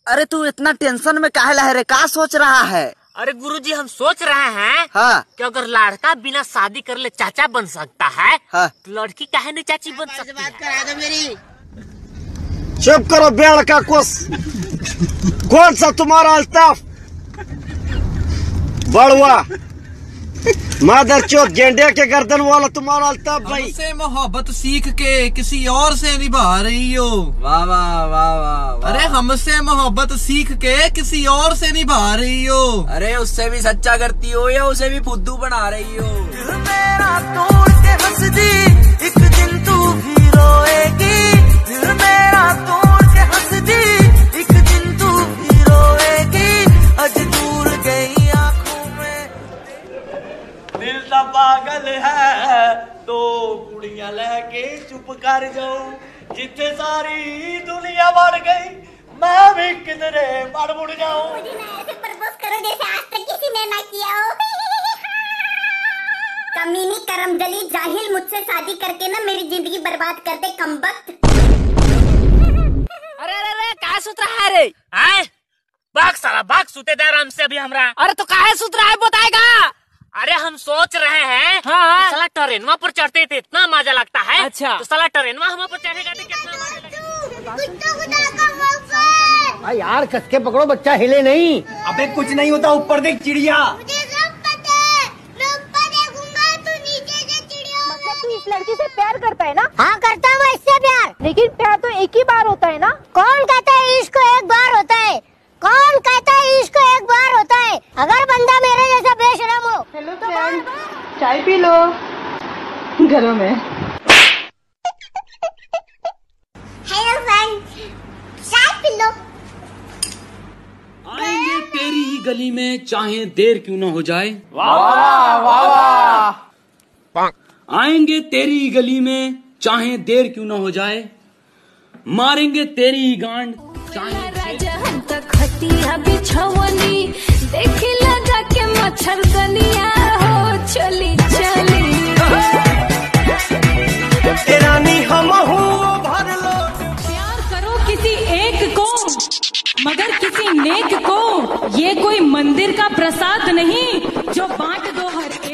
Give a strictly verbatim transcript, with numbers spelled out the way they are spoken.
अरे तू इतना टेंशन में काहे लह रे, का सोच रहा है? अरे गुरुजी हम सोच रहे हैं हाँ। कि अगर लड़का बिना शादी कर ले चाचा बन सकता है हाँ। तो लड़की काहे नहीं चाची बन सकती है? करा दो मेरी। चुप करो बेड़ का कुछ। कौन सा तुम्हारा अल्ताफ बड़ुआ मादर चौथ गेंडे के गर्दन वाला तुम्हारा अल्ताफ भाई? हमसे मोहब्बत सीख के किसी और से निभा रही हो। वाह वाह वाह वाह। अरे हमसे मोहब्बत सीख के किसी और से निभा रही हो। अरे उससे भी सच्चा करती हो या उसे भी फुद्दू बना रही हो? मेरा तोड़ के हंस दी, एक दिन तू भी रोएगी। दिल मेरा तोड़ के हंस दी, एक दिन तू भी रोएगी। आज दूर गई आंखों में। दिल तो पागल है, दो कुड़ियां लेके चुप कर जाऊं। जिथे सारी दुनिया बढ़ गई, मैं भी किधरे बढ़ मुड़ जाऊं। मुझे ना ऐसे प्रपोज करो जैसे आज तक किसी ने ना किया हो। कमीनी करमजली जाहिल, मुझसे शादी करके ना मेरी जिंदगी बर्बाद कर दे कमबख्त। अरे अरे अरे कहा सुत रहा है रे? आए भाग साला भाग, सुते दे आराम से अभी हमरा। अरे तो काहे सुत रहा है बताएगा? अरे हम सोच रहे हैं हाँ। साला ट्रेनवा पर चढ़ते थे इतना मजा लगता है। अच्छा तो साला ट्रेनवा हम पर चढ़ेगा तो कितना मजा लगेगा। यार कस के पकड़ो, बच्चा हिले नहीं। अबे कुछ नहीं होता, ऊपर देख चिड़िया। मुझे सब पता है, मैं ऊपर देखूंगा तो नीचे से चिड़िया। मतलब तू इस लड़की से प्यार करता है ना? हाँ करता हूँ इससे प्यार। लेकिन प्यार तो एक ही बार होता है ना? कौन कहता है इश्क एक बार होता है? कौन कहता है इश्क एक बार होता है? अगर बंदा मेरे जैसा बेशरम हो। हेलो फ्रेंड, चाय पी लो गरम है। हेलो फ्रेंड, चाय पी लो। आएंगे तेरी ही गली में चाहे देर क्यों ना हो जाए। वाह वाह वाह वाह। आएंगे तेरी ही गली में चाहे देर क्यों ना हो जाए। मारेंगे तेरी ही गांड चाहे बिछवनी देखी लगा के मच्छर दनिया हो चली चली। रानी हम हो भर लो। प्यार करो किसी एक को मगर किसी नेक को, ये कोई मंदिर का प्रसाद नहीं जो बांट दो हर